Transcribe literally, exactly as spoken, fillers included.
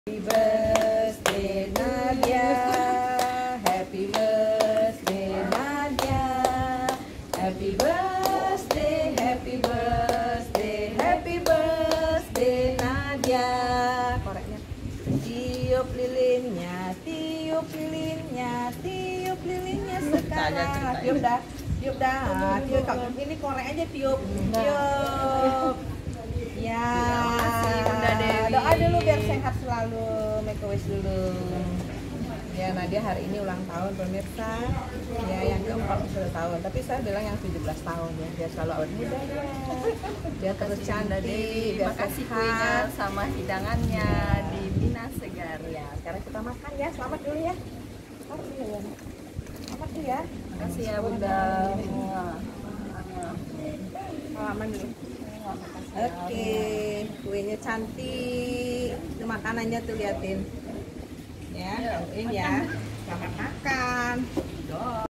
Happy birthday Nadia, happy birthday Nadia, happy birthday, happy birthday, happy birthday Nadia. Koreknya. Tiup lilinnya, tiup lilinnya, tiup lilinnya sekarang. Tiup dah, tiup dah, tiup. Ini korek aja tiup, tiup. Ya, doa dulu biar sehat selalu, make a wish dulu. Ya, Nadia hari ini ulang tahun pemirsa. Ya, yang ke empat puluh satu tahun. Tapi saya bilang yang tujuh belas tahun ya. Dia selalu awet muda ya. Dia terus cantik, Terima kasih kuenya sama hidangannya di Mina Segar. Ya, sekarang kita makan ya. Selamat dulu ya. Selamat dulu ya. Selamat dulu ya. Terima kasih ya Bunda. Selamat dulu. Oke, okay. Kuenya cantik, makanannya tuh liatin, ya, ini ya, selamat makan.